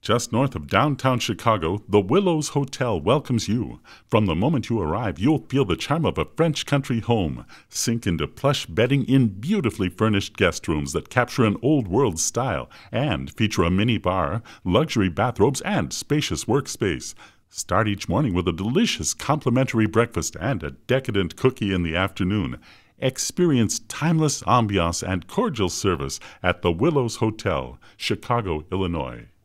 Just north of downtown Chicago, the Willows Hotel welcomes you. From the moment you arrive, you'll feel the charm of a French country home. Sink into plush bedding in beautifully furnished guest rooms that capture an old-world style and feature a mini bar, luxury bathrobes, and spacious workspace. Start each morning with a delicious complimentary breakfast and a decadent cookie in the afternoon. Experience timeless ambiance and cordial service at the Willows Hotel, Chicago, Illinois.